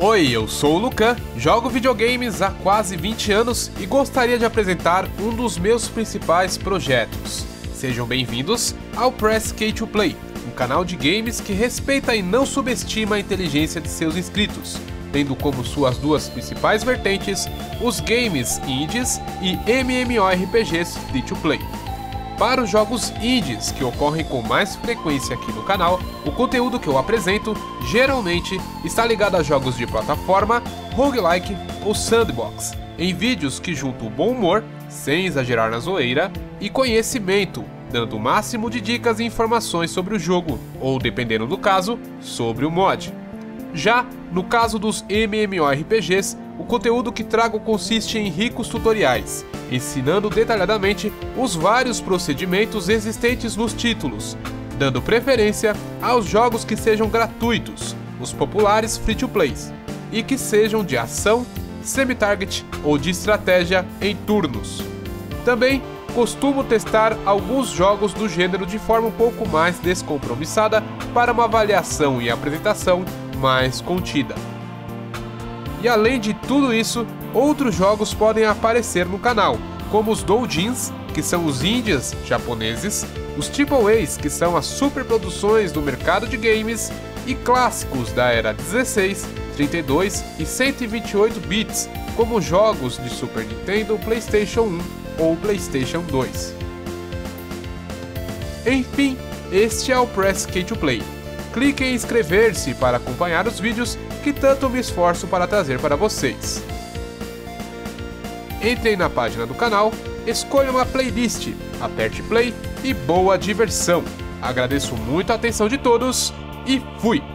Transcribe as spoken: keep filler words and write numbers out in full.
Oi, eu sou o Lucan, jogo videogames há quase vinte anos e gostaria de apresentar um dos meus principais projetos. Sejam bem-vindos ao Press K to Play, um canal de games que respeita e não subestima a inteligência de seus inscritos, tendo como suas duas principais vertentes os games indies e MMORPGs free to play. Para os jogos indies que ocorrem com mais frequência aqui no canal, o conteúdo que eu apresento geralmente está ligado a jogos de plataforma, roguelike ou sandbox, em vídeos que juntam bom humor, sem exagerar na zoeira, e conhecimento, dando o máximo de dicas e informações sobre o jogo, ou dependendo do caso, sobre o mod. Já no caso dos MMORPGs, o conteúdo que trago consiste em ricos tutoriais, ensinando detalhadamente os vários procedimentos existentes nos títulos, dando preferência aos jogos que sejam gratuitos, os populares free-to-plays, e que sejam de ação, semi-target ou de estratégia em turnos. Também costumo testar alguns jogos do gênero de forma um pouco mais descompromissada para uma avaliação e apresentação mais contida. E além de tudo isso, outros jogos podem aparecer no canal, como os doujins, que são os indies japoneses, os triple A's, que são as superproduções do mercado de games, e clássicos da era dezesseis, trinta e dois e cento e vinte e oito bits, como jogos de Super Nintendo, PlayStation um ou PlayStation dois. Enfim, este é o Press K to Play. Clique em inscrever-se para acompanhar os vídeos que tanto me esforço para trazer para vocês. Entrem na página do canal, escolha uma playlist, aperte play e boa diversão. Agradeço muito a atenção de todos e fui!